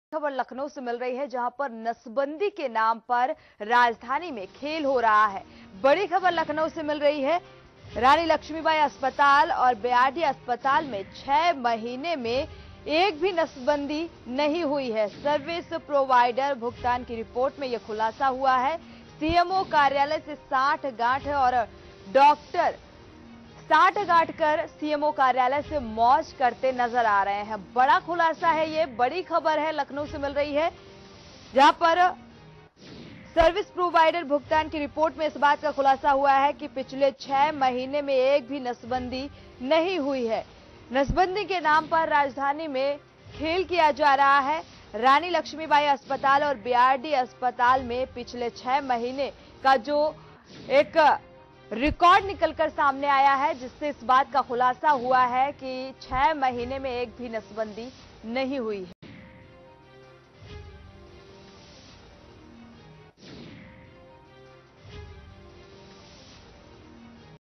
खबर लखनऊ से मिल रही है, जहां पर नसबंदी के नाम पर राजधानी में खेल हो रहा है। बड़ी खबर लखनऊ से मिल रही है। रानी लक्ष्मीबाई अस्पताल और बीआरडी अस्पताल में 6 महीने में एक भी नसबंदी नहीं हुई है। सर्विस प्रोवाइडर भुगतान की रिपोर्ट में यह खुलासा हुआ है। सीएमओ कार्यालय से 60 गांठ और डॉक्टर 60 गांठ कर सीएमओ कार्यालय से मौज करते नजर आ रहे हैं। बड़ा खुलासा है, ये बड़ी खबर है, लखनऊ से मिल रही है, जहां पर सर्विस प्रोवाइडर भुगतान की रिपोर्ट में इस बात का खुलासा हुआ है कि पिछले 6 महीने में एक भी नसबंदी नहीं हुई है। नसबंदी के नाम पर राजधानी में खेल किया जा रहा है। रानी लक्ष्मीबाई अस्पताल और बीआरडी अस्पताल में पिछले 6 महीने का जो एक रिकॉर्ड निकलकर सामने आया है, जिससे इस बात का खुलासा हुआ है कि 6 महीने में एक भी नसबंदी नहीं हुई है।